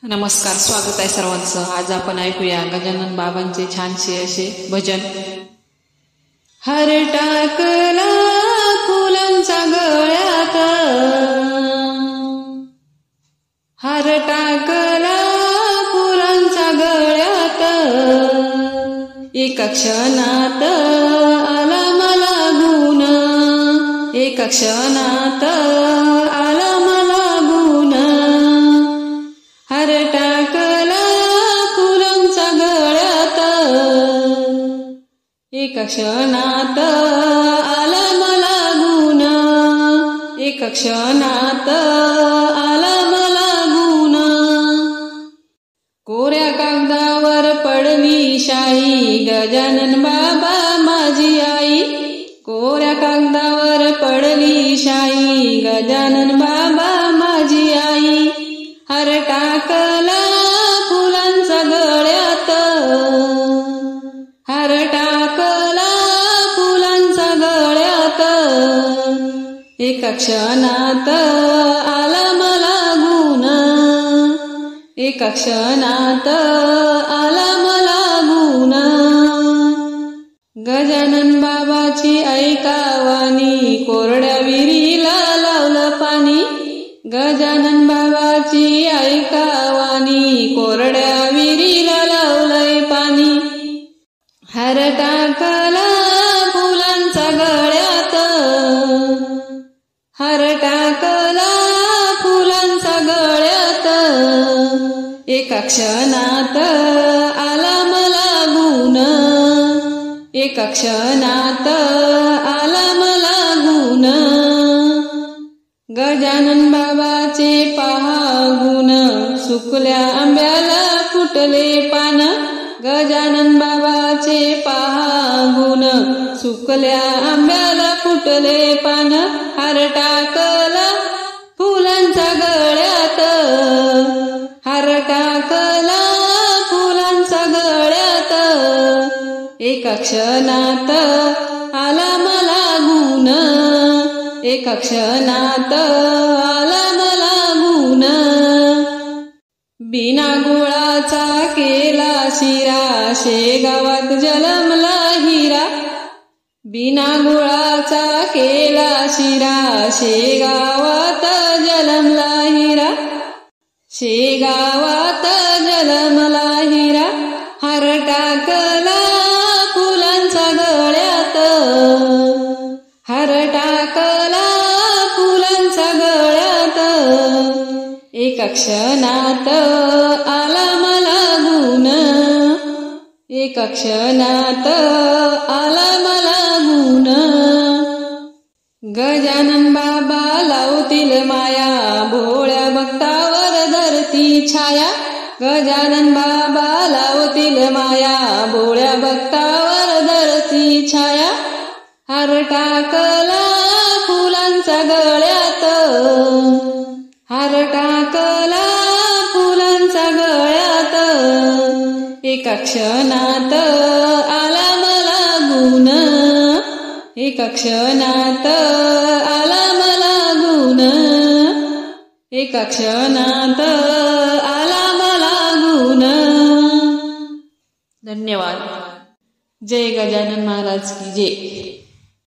नमस्कार, स्वागत आहे सर्वांचं। आज आपण ऐकूया गजानन बाबांचे छानसे असे भजन। हर टाकला फुलांचा गळ्यात, हर टाकला फुलांचा गळ्यात, एका क्षणात आला मला गुण, एका क्षणात आला मला गुण। हर टाकला फुलांचा गळ्यात, एका क्षणात आला मला गुण, एका क्षणात आला मला गुण। कोऱ्या कागदावर पडली शाई, गजानन बाबा माझी आई, कोऱ्या कागदावर पडली शाई, गजानन बाबा माझी आई। हर टाकला फुलांचा गळ्यात, हर टाकला फुलांचा गळ्यात, एका क्षणात आला मला गुण, एका क्षणात आला मला गुण। गजानन बाबाची ऐकावानी, कोरड्या विहिरीला लावलं पाणी, गजानन बाबाची ऐकावानी, कोरड्या विहिरीला लावलंय पाणी। हर टाकला फुलांचा गळ्यात, हर टाकला फुलांचा गळ्यात, एका क्षणात आला मला गुण, एका क्षणात आला मला गुण। गजानन बाबाचे पहा गुण, सुकल्या आंब्याला फुटले पान, गजानन बाबाचे पहा गुण, सुकल्या आंब्याला फुटले पान। हर टाकला फुलांचा गळ्यात, हर टाकला फुलांचा गळ्यात, एका क्षणात आला मला गुण, एका क्षणात आला मला गुण। बिना गुळाचा केला शिरा, शेगावात जलमला हिरा, बिना गुळाचा केला शिरा, शेगावात जलमला हिरा, शेगावात जलमला हिरा। हर टाकला फुलांचा गळ्यात, हर टाकला फुलांचा गळ्यात, एका क्षणात आला मला गुण, एका क्षणात आला मला गुण। गजानन बाबा लावतील माया, भोळ्या भक्तावर धरती छाया, गजानन बाबा लावतील माया, भोळ्या भक्तावर धरती छाया। हर टाकला फुलांचा गळ्यात, हर टाकला फुलांचा गळ्यात, एका क्षणात आला मला गुण, एका क्षणात आला मला गुण, एका क्षणात आला मला गुण। धन्यवाद। जय गजानन महाराज की जय।